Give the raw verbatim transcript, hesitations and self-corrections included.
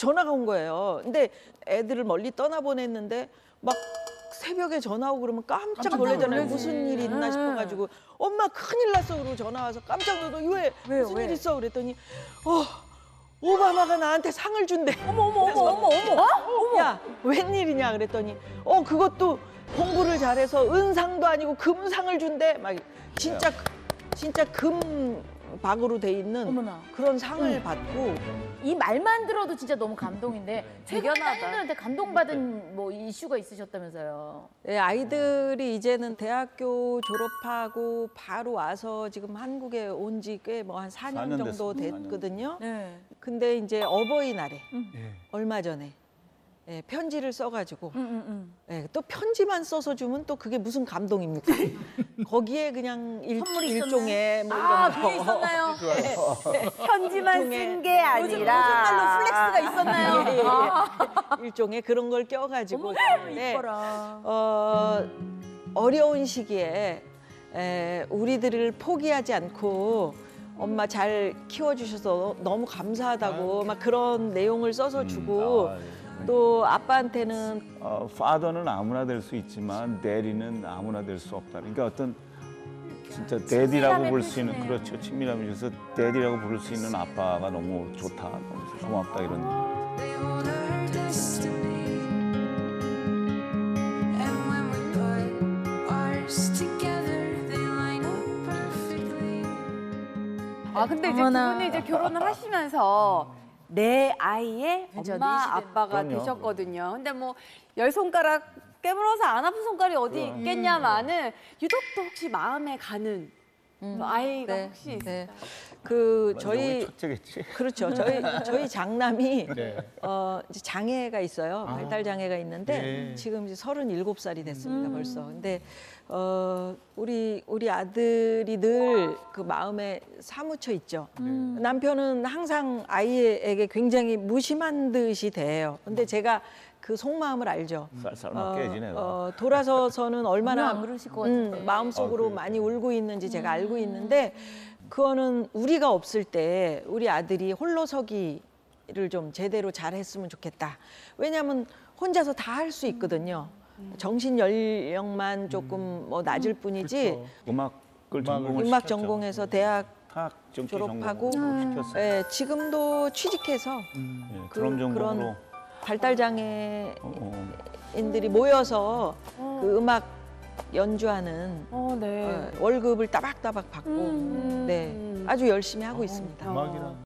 전화가 온 거예요. 근데 애들을 멀리 떠나보냈는데 막 새벽에 전화 오고 그러면 깜짝 놀라잖아요. 무슨 일이 있나 싶어가지고 엄마 큰일 났어 그러고 전화 와서 깜짝 놀라서 왜 왜요, 무슨 왜? 일 있어 그랬더니 어 오바마가 나한테 상을 준대. 어머 어머 어머 어머 어머. 어? 야 웬일이냐 그랬더니 어 그것도 공부를 잘해서 은상도 아니고 금상을 준대. 막 진짜 진짜 금박으로 돼 있는 어머나. 그런 상을 받고 이 말만 들어도 진짜 너무 감동인데 최근 대견하다. 따님들한테 감동받은 뭐 이슈가 있으셨다면서요? 네, 아이들이 이제는 대학교 졸업하고 바로 와서 지금 한국에 온 지 꽤 뭐 한 사 년 사 년 정도 됐습니다. 됐거든요. 네. 근데 이제 어버이날에 예. 얼마 전에 예, 편지를 써가지고 응, 응, 응. 예, 또 편지만 써서 주면 또 그게 무슨 감동입니까? 거기에 그냥 일, 선물이 일종의 뭐 아, 이런 그게 거. 있었나요? 편지만 일종의- 쓴 게 아니라 요즘 무슨 말로 플렉스가 있었나요? 예, 예, 예. 아, 일종의 그런 걸 껴가지고 어머, 썼는데 이뻐라. 어, 어려운 시기에 에, 우리들을 포기하지 않고 엄마 잘 키워주셔서 너무 감사하다고 막 그런 내용을 써서 주고 아, 예. 또 아빠한테는 어, father는 아무나 될 수 있지만 daddy는 아무나 될 수 없다. 그러니까 어떤 진짜 daddy라고 부를 수 있는 표시네요. 그렇죠. 친밀함이 있어서 daddy라고 부를 수 있는 아빠가 너무 좋다. 너무 고맙다 이런. They hold our destiny. And when we put ours together, they line up perfectly. 아 근데 이제 어머나. 두 분이 이제 결혼을 하시면서 내 아이의 그렇죠. 엄마 네 시대는. 아빠가 그럼요. 되셨거든요. 근데 뭐 열 손가락 깨물어서 안 아픈 손가락이 어디 그럼. 있겠냐마는 유독 또 혹시 마음에 가는 뭐 아이가 네, 혹시 있어요? 네. 그 저희 저희 첫째겠지. 그렇죠. 저희 저희 장남이 네. 어, 이제 장애가 있어요. 아. 발달 장애가 있는데 네. 지금 이제 서른일곱 살이 됐습니다. 음. 벌써. 근데 어, 우리 우리 아들이 늘 그 마음에 사무쳐 있죠. 음. 남편은 항상 아이에게 굉장히 무심한 듯이 대해요. 근데 제가 그 속마음을 알죠. 쌀쌀 맞게지 내가. 어, 돌아서서는 전혀 얼마나 안 그러실 것 같은데. 음, 마음속으로 아, 그래요? 많이 울고 있는지 제가 알고 음. 있는데 그거는 우리가 없을 때 우리 아들이 홀로서기를 좀 제대로 잘했으면 좋겠다. 왜냐하면 혼자서 다 할 수 있거든요. 정신 연령만 조금 뭐 낮을 뿐이지 그렇죠. 음악을 전공을 음악 시켰죠. 전공해서 대학 학 정치 졸업하고 전공을 시켰어요. 예, 지금도 취직해서 예, 그- 드럼 전공으로. 그런 발달 장애인들이 어, 어. 모여서 어. 그 음악 연주하는 어, 네. 어, 월급을 따박따박 받고 음. 네 아주 열심히 하고 있습니다. 음악이랑